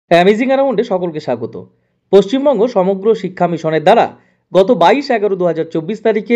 Amazing অ্যারাউন্ডে সকলকে স্বাগত। পশ্চিমবঙ্গ সমগ্র শিক্ষা মিশনের দ্বারা গত 22/11/2024 তারিখে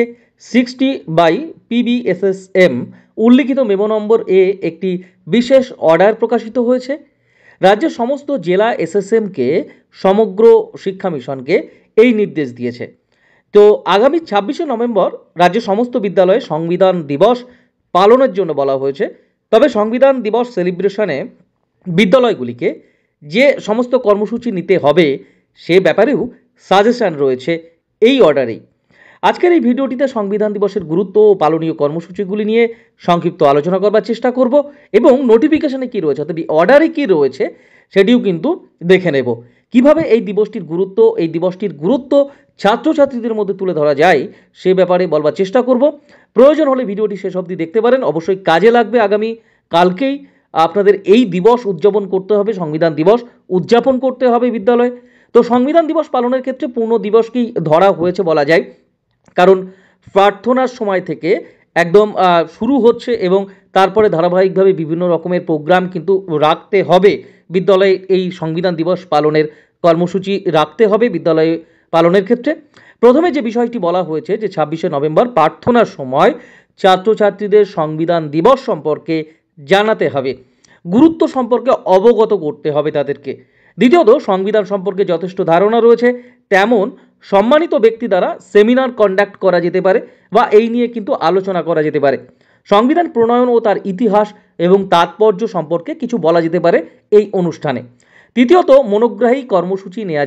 60/PBSSM উল্লিখিত মেমো নম্বর একটি বিশেষ অর্ডার প্রকাশিত হয়েছে। রাজ্যের সমস্ত জেলা এসএসএমকে সমগ্র শিক্ষা মিশনকে এই নির্দেশ দিয়েছে। তো আগামী 26শে নভেম্বর রাজ্যের সমস্ত বিদ্যালয়ে সংবিধান দিবস পালনের জন্য বলা হয়েছে। তবে সংবিধান দিবস সেলিব্রেশনে বিদ্যালয়গুলিকে যে সমস্ত কর্মসূচি নিতে হবে সে ব্যাপারেও সাজেশন রয়েছে এই অর্ডারেই। আজকের এই ভিডিওটিতে সংবিধান দিবসের গুরুত্ব ও পালনীয় কর্মসূচিগুলি নিয়ে সংক্ষিপ্ত আলোচনা করবার চেষ্টা করব এবং নোটিফিকেশনে কী রয়েছে অর্থাৎ অর্ডারে কী রয়েছে সেটিও কিন্তু দেখে নেব। কিভাবে এই দিবসটির গুরুত্ব ছাত্রছাত্রীদের মধ্যে তুলে ধরা যায় সে ব্যাপারে বলবার চেষ্টা করব। প্রয়োজন হলে ভিডিওটি শেষ অবধি দেখতে পারেন, অবশ্যই কাজে লাগবে। আগামী কালকেই আপনাদের এই দিবস উদযাপন করতে হবে, সংবিধান দিবস উদযাপন করতে হবে বিদ্যালয়ে। তো সংবিধান দিবস পালনের ক্ষেত্রে পূর্ণ দিবসকেই ধরা হয়েছে বলা যায়, কারণ প্রার্থনার সময় থেকে একদম শুরু হচ্ছে এবং তারপরে ধারাবাহিকভাবে বিভিন্ন রকমের প্রোগ্রাম কিন্তু রাখতে হবে বিদ্যালয়ে। এই সংবিধান দিবস পালনের কর্মসূচি রাখতে হবে বিদ্যালয়ে পালনের ক্ষেত্রে। প্রথমে যে বিষয়টি বলা হয়েছে যে 26শে নভেম্বর প্রার্থনার সময় ছাত্রছাত্রীদের সংবিধান দিবস সম্পর্কে জানাতে হবে, গুরুত্ব সম্পর্কে অবগত করতে হবে তাদেরকে। দ্বিতীয়ত, সংবিধান সম্পর্কে যথেষ্ট ধারণা রয়েছে তেমন সম্মানিত ব্যক্তি দ্বারা সেমিনার কন্ডাক্ট করা যেতে পারে বা এই নিয়ে কিন্তু আলোচনা করা যেতে পারে। সংবিধান প্রণয়ন ও তার ইতিহাস এবং তাৎপর্য সম্পর্কে কিছু বলা যেতে পারে এই অনুষ্ঠানে। তৃতীয়ত, মনোগ্রাহী কর্মসূচি নেওয়া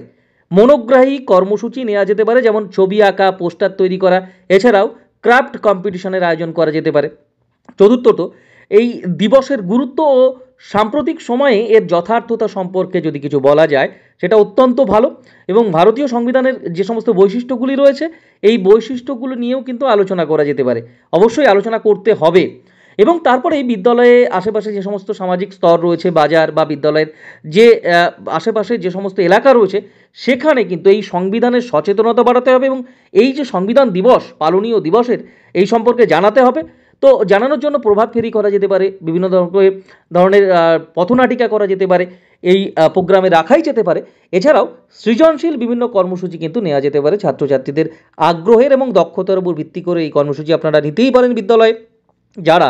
যেতে পারে, যেমন ছবি আঁকা, পোস্টার তৈরি করা, এছাড়াও ক্রাফট কম্পিটিশনের আয়োজন করা যেতে পারে। চতুর্থত, এই দিবসের গুরুত্ব ও সাম্প্রতিক সময়ে এর যথার্থতা সম্পর্কে যদি কিছু বলা যায় সেটা অত্যন্ত ভালো, এবং ভারতীয় সংবিধানের যে সমস্ত বৈশিষ্ট্যগুলি রয়েছে এই বৈশিষ্ট্যগুলো নিয়েও কিন্তু আলোচনা করা যেতে পারে, অবশ্যই আলোচনা করতে হবে। এবং তারপরে এই বিদ্যালয়ে আশেপাশে যে সমস্ত সামাজিক স্তর রয়েছে, বাজার বা বিদ্যালয়ের যে আশেপাশে যে সমস্ত এলাকা রয়েছে সেখানে কিন্তু এই সংবিধানের সচেতনতা বাড়াতে হবে এবং এই যে সংবিধান দিবস পালনীয় দিবসের এই সম্পর্কে জানাতে হবে। তো জানানোর জন্য প্রভাত ফেরি করা যেতে পারে, বিভিন্ন ধরনের পথনাটিকা করা যেতে পারে, এই প্রোগ্রামে রাখাই যেতে পারে। এছাড়াও সৃজনশীল বিভিন্ন কর্মসূচি কিন্তু নেওয়া যেতে পারে ছাত্রছাত্রীদের আগ্রহের এবং দক্ষতার উপর ভিত্তি করে এই কর্মসূচি আপনারা নিতেই পারেন বিদ্যালয়ে। যারা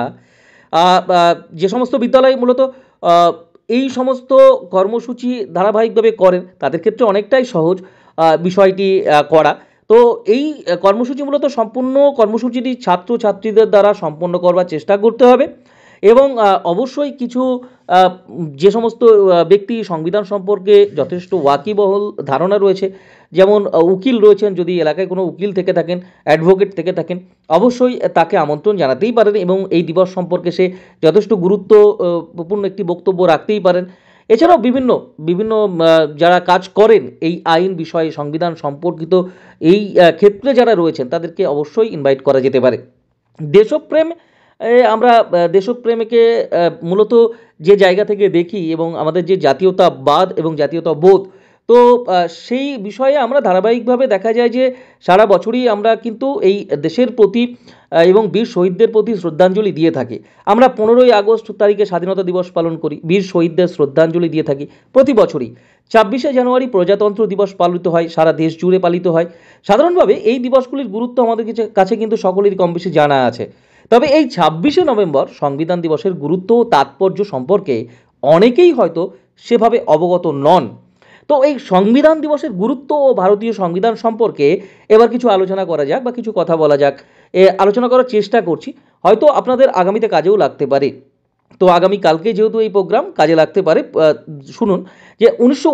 যে সমস্ত বিদ্যালয় মূলত এই সমস্ত কর্মসূচি ধারাবাহিকভাবে করেন তাদের ক্ষেত্রে অনেকটাই সহজ বিষয়টি করা। তো এই কর্মসূচি মূলত সম্পূর্ণ কর্মসূচিটি ছাত্রছাত্রীদের দ্বারা সম্পন্ন করবার চেষ্টা করতে হবে এবং অবশ্যই কিছু যে সমস্ত ব্যক্তি সংবিধান সম্পর্কে যথেষ্ট ওয়াকিবহল ধারণা রয়েছে, যেমন উকিল রয়েছেন, যদি এলাকায় কোনো উকিল থেকে থাকেন, অ্যাডভোকেট থেকে থাকেন, অবশ্যই তাকে আমন্ত্রণ জানাতেই পারেন এবং এই দিবস সম্পর্কে সে যথেষ্ট গুরুত্বপূর্ণ একটি বক্তব্য রাখতেই পারেন। এছাড়াও বিভিন্ন যারা কাজ করেন এই আইন বিষয়ে সংবিধান সম্পর্কিত এই ক্ষেত্রে যারা রয়েছেন তাদেরকে অবশ্যই ইনভাইট করা যেতে পারে। দেশপ্রেম, আমরা দেশপ্রেমকে মূলত যে জায়গা থেকে দেখি এবং আমাদের যে জাতীয়তাবাদ এবং জাতীয়তাবোধ, তো সেই বিষয়ে আমরা ধারাবাহিকভাবে দেখা যায় যে সারা বছরই আমরা কিন্তু এই দেশের প্রতি এবং বীর শহীদদের প্রতি শ্রদ্ধাঞ্জলি দিয়ে থাকি। আমরা 15ই আগস্ট তারিখে স্বাধীনতা দিবস পালন করি, বীর শহীদদের শ্রদ্ধাঞ্জলি দিয়ে থাকি প্রতি বছরই। 26শে জানুয়ারি প্রজাতন্ত্র দিবস পালিত হয়, সারা দেশ জুড়ে পালিত হয়। সাধারণভাবে এই দিবসগুলির গুরুত্ব আমাদের কাছে কিন্তু সকলেরই কম বেশি জানা আছে। তবে এই 26শে নভেম্বর সংবিধান দিবসের গুরুত্ব ও তাৎপর্য সম্পর্কে অনেকেই হয়তো সেভাবে অবগত নন। তো এই সংবিধান দিবসের গুরুত্ব ও ভারতীয় সংবিধান সম্পর্কে এবার কিছু আলোচনা করা যাক বা কিছু কথা বলা যাক। আলোচনা করার চেষ্টা করছি, হয়তো আপনাদের আগামীতে কাজেও লাগতে পারে। তো আগামী কালকে যেহেতু এই প্রোগ্রাম কাজে লাগতে পারে, শুনুন যে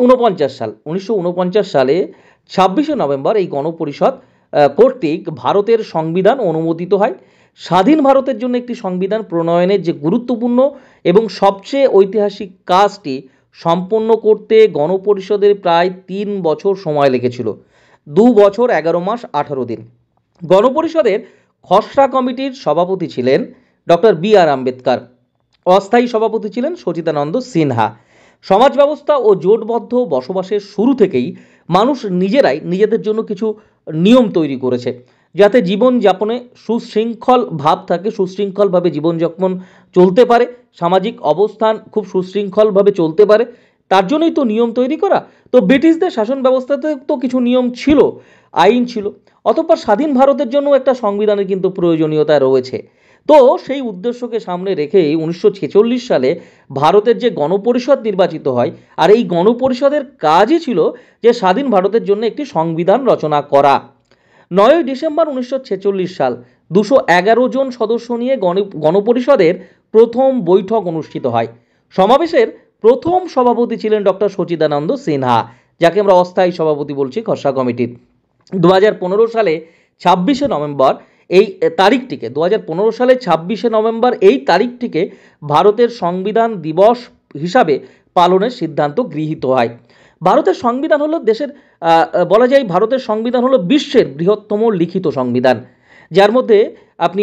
1949 সালে 26শে নভেম্বর এই গণপরিষদ কর্তৃক ভারতের সংবিধান অনুমোদিত হয়। স্বাধীন ভারতের জন্য একটি সংবিধান প্রণয়নের যে গুরুত্বপূর্ণ এবং সবচেয়ে ঐতিহাসিক কাজটি সম্পন্ন করতে গণপরিষদের প্রায় 3 বছর সময় লেগেছিল, 2 বছর 11 মাস 18 দিন। গণপরিষদের খসড়া কমিটির সভাপতি ছিলেন ডক্টর বি.আর. আম্বেদকর, অস্থায়ী সভাপতি ছিলেন সচিদানন্দ সিনহা। সমাজ ব্যবস্থা ও জোটবদ্ধ বসবাসের শুরু থেকেই মানুষ নিজেরাই নিজেদের জন্য কিছু নিয়ম তৈরি করেছে যাতে জীবনযাপনে সুশৃঙ্খল ভাব থাকে, সুশৃঙ্খলভাবে জীবনযাপন চলতে পারে, সামাজিক অবস্থান খুব সুশৃঙ্খলভাবে চলতে পারে, তার জন্যই তো নিয়ম তৈরি করা। তো ব্রিটিশদের শাসন ব্যবস্থাতে তো কিছু নিয়ম ছিল, আইন ছিল, অতঃপর স্বাধীন ভারতের জন্য একটা সংবিধানের কিন্তু প্রয়োজনীয়তা রয়েছে। তো সেই উদ্দেশ্যকে সামনে রেখেই 1946 সালে ভারতের যে গণপরিষদ নির্বাচিত হয়, আর এই গণপরিষদের কাজই ছিল যে স্বাধীন ভারতের জন্য একটি সংবিধান রচনা করা। 9ই ডিসেম্বর 1946 সাল 211 জন সদস্য নিয়ে গণপরিষদের প্রথম বৈঠক অনুষ্ঠিত হয়। সমাবেশের প্রথম সভাপতি ছিলেন ডক্টর সচিদানন্দ সিনহা, যাকে আমরা অস্থায়ী সভাপতি বলছি খসড়া কমিটির। 2015 সালে 26শে নভেম্বর এই তারিখটিকে 2015 সালে 26শে নভেম্বর এই তারিখটিকে ভারতের সংবিধান দিবস হিসাবে পালনের সিদ্ধান্ত গৃহীত হয়। ভারতের সংবিধান হলো দেশের বলা যায় ভারতের সংবিধান হলো বিশ্বের বৃহত্তম লিখিত সংবিধান, যার মধ্যে আপনি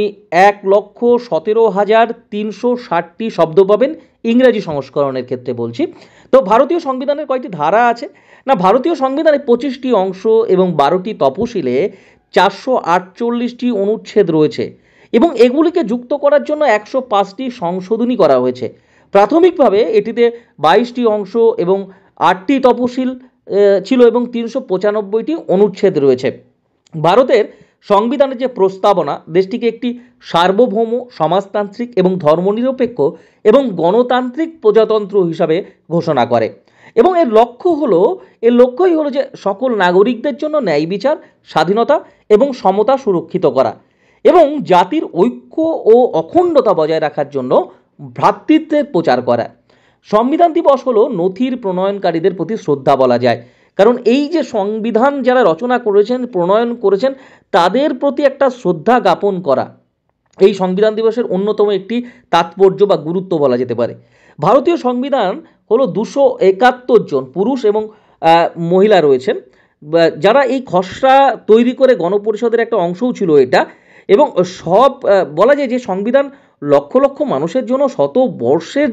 1,17,360টি শব্দ পাবেন ইংরেজি সংস্করণের ক্ষেত্রে বলছি। তো ভারতীয় সংবিধানের কয়টি ধারা আছে না, ভারতীয় সংবিধানে 25টি অংশ এবং 12টি তপশিলে 448টি অনুচ্ছেদ রয়েছে এবং এগুলিকে যুক্ত করার জন্য 105টি সংশোধনী করা হয়েছে। প্রাথমিকভাবে এটিতে 22টি অংশ এবং 8টি তপশিল ছিল এবং 395টি অনুচ্ছেদ রয়েছে। ভারতের সংবিধানের যে প্রস্তাবনা দেশটিকে একটি সার্বভৌম, সমাজতান্ত্রিক এবং ধর্মনিরপেক্ষ এবং গণতান্ত্রিক প্রজাতন্ত্র হিসাবে ঘোষণা করে এবং এর লক্ষ্যই হলো যে সকল নাগরিকদের জন্য ন্যায় বিচার, স্বাধীনতা এবং সমতা সুরক্ষিত করা এবং জাতির ঐক্য ও অখণ্ডতা বজায় রাখার জন্য ভ্রাতৃত্বের প্রচার করা। সংবিধান দিবস হলো নথির প্রণয়নকারীদের প্রতি শ্রদ্ধা বলা যায়, কারণ এই যে সংবিধান যারা রচনা করেছেন, প্রণয়ন করেছেন, তাদের প্রতি একটা শ্রদ্ধা জ্ঞাপন করা এই সংবিধান দিবসের অন্যতম একটি তাৎপর্য বা গুরুত্ব বলা যেতে পারে। ভারতীয় সংবিধান হলো 271 জন পুরুষ এবং মহিলা রয়েছেন, যারা এই খসড়া তৈরি করে গণপরিষদের একটা অংশও ছিল এটা। এবং সব বলা যায় যে সংবিধান লক্ষ লক্ষ মানুষের জন্য শতবর্ষের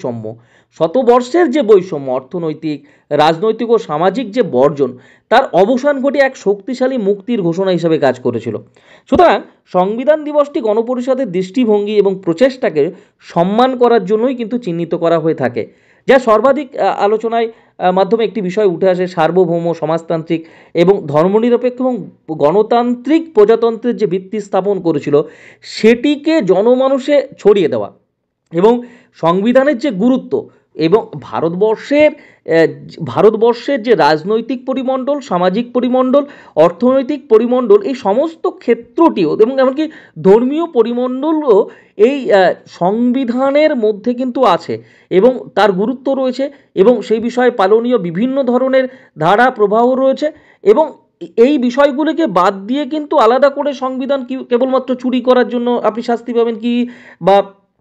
যে বৈষম্য অর্থনৈতিক, রাজনৈতিক ও সামাজিক যে বর্জন, তার অবসান ঘটিয়ে এক শক্তিশালী মুক্তির ঘোষণা হিসেবে কাজ করেছিল। সুতরাং সংবিধান দিবসটি গণপরিষদের দৃষ্টিভঙ্গি এবং প্রচেষ্টাকে সম্মান করার জন্যই কিন্তু চিহ্নিত করা হয়ে থাকে। যা সর্বাধিক আলোচনায় মাধ্যমে একটি বিষয় উঠে আসে, সার্বভৌম, সমাজতান্ত্রিক এবং ধর্মনিরপেক্ষ এবং গণতান্ত্রিক প্রজাতন্ত্রের যে ভিত্তি স্থাপন করেছিল সেটিকে জনমানুষে ছড়িয়ে দেওয়া এবং সংবিধানের যে গুরুত্ব এবং ভারতবর্ষের যে রাজনৈতিক পরিমণ্ডল, সামাজিক পরিমণ্ডল, অর্থনৈতিক পরিমণ্ডল, এই সমস্ত ক্ষেত্রটিও এবং এমনকি ধর্মীয় পরিমণ্ডলও এই সংবিধানের মধ্যে কিন্তু আছে এবং তার গুরুত্ব রয়েছে এবং সেই বিষয়ে পালনীয় বিভিন্ন ধরনের ধারা প্রবাহ রয়েছে এবং এই বিষয়গুলিকে বাদ দিয়ে কিন্তু আলাদা করে সংবিধান কেবলমাত্র চুরি করার জন্য আপনি শাস্তি পাবেন কি, বা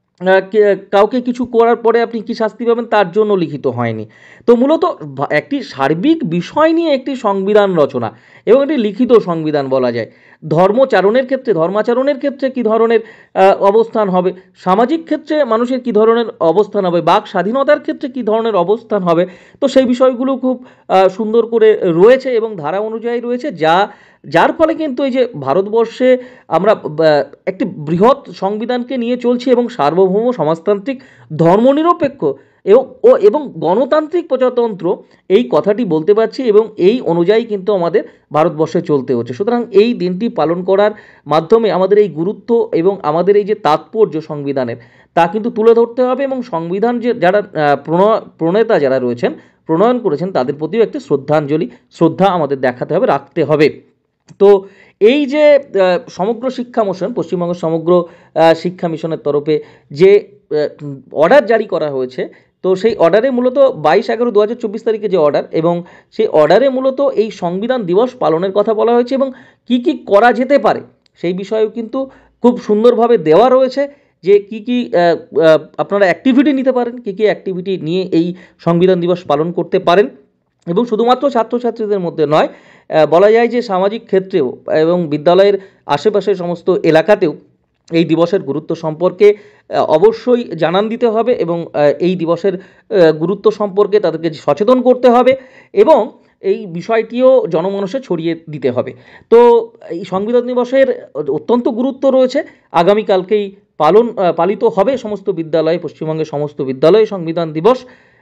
কাউকে কিছু করার পরে আপনি কি শাস্তি পাবেন তার জন্য লিখিত হয়নি। তো মূলত একটি সার্বিক বিষয় নিয়ে একটি সংবিধান রচনা এবং একটি লিখিত সংবিধান বলা যায়। ধর্মাচরণের ক্ষেত্রে কী ধরনের অবস্থান হবে, সামাজিক ক্ষেত্রে মানুষের কী ধরনের অবস্থান হবে, বাক স্বাধীনতার ক্ষেত্রে কী ধরনের অবস্থান হবে, তো সেই বিষয়গুলো খুব সুন্দর করে রয়েছে এবং ধারা অনুযায়ী রয়েছে, যার ফলে কিন্তু এই যে ভারতবর্ষে আমরা একটি বৃহৎ সংবিধানকে নিয়ে চলছি এবং সার্বভৌম, সমাজতান্ত্রিক, ধর্মনিরপেক্ষ এবং গণতান্ত্রিক প্রজাতন্ত্র এই কথাটি বলতে পারছি এবং এই অনুযায়ী কিন্তু আমাদের ভারতবর্ষে চলতে হচ্ছে। সুতরাং এই দিনটি পালন করার মাধ্যমে আমাদের এই গুরুত্ব এবং আমাদের এই যে তাৎপর্য সংবিধানের, তা কিন্তু তুলে ধরতে হবে এবং সংবিধান যে যারা প্রণেতা যারা রয়েছেন, প্রণয়ন করেছেন, তাদের প্রতিও একটি শ্রদ্ধা আমাদের দেখাতে হবে, রাখতে হবে। তো এই যে সমগ্র শিক্ষা মিশন, পশ্চিমবঙ্গের সমগ্র শিক্ষা মিশনের তরফে যে অর্ডার জারি করা হয়েছে, তো সেই অর্ডারে মূলত 22/11/2024 তারিখে যে অর্ডার, এবং সেই অর্ডারে মূলত এই সংবিধান দিবস পালনের কথা বলা হয়েছে এবং কি কি করা যেতে পারে সেই বিষয়েও কিন্তু খুব সুন্দরভাবে দেওয়া রয়েছে যে কি আপনারা অ্যাক্টিভিটি নিতে পারেন, কি অ্যাক্টিভিটি নিয়ে এই সংবিধান দিবস পালন করতে পারেন। এবং শুধুমাত্র ছাত্রছাত্রীদের মধ্যে নয়, বলা যায় যে সামাজিক ক্ষেত্রেও এবং বিদ্যালয়ের আশেপাশের সমস্ত এলাকাতেও এই দিবসের গুরুত্ব সম্পর্কে অবশ্যই জানান দিতে হবে এবং এই দিবসের গুরুত্ব সম্পর্কে তাদেরকে সচেতন করতে হবে এবং এই বিষয়টিও জনমানুষে ছড়িয়ে দিতে হবে। তো এই সংবিধান দিবসের অত্যন্ত গুরুত্ব রয়েছে। আগামীকালকেই পালিত হবে সমস্ত বিদ্যালয়ে, পশ্চিমবঙ্গের সমস্ত বিদ্যালয়ে সংবিধান দিবস।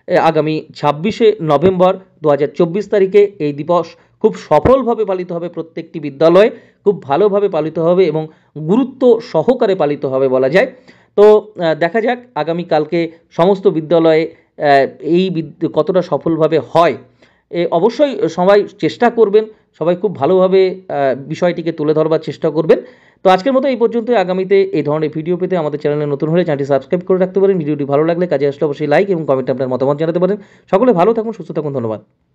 আগামী 26শে নভেম্বর 2024 তারিখে এই দিবস খুব সফলভাবে পালিত হবে। প্রত্যেকটি বিদ্যালয়ে খুব ভালোভাবে পালিত হবে এবং গুরুত্ব সহকারে পালিত হবে বলা যায়। তো দেখা যাক আগামীকালকে সমস্ত বিদ্যালয়ে এই কতটা সফলভাবে হয়। অবশ্যই সবাই চেষ্টা করবেন, সবাই খুব ভালোভাবে বিষয়টিকে তুলে ধরবার চেষ্টা করবেন। তো আজকের মতো এই পর্যন্তই। আগামীতে এই ধরনের ভিডিও পেতে আমাদের চ্যানেলে নতুন হলে চ্যানেলটি সাবস্ক্রাইব করে রাখতে পারেন। ভিডিওটি ভালো লাগলে কাজে আসলে অবশ্যই লাইক এবং কমেন্টে আপনার মতামত জানাতে পারেন। সকলে ভালো থাকুন, সুস্থ থাকুন, ধন্যবাদ।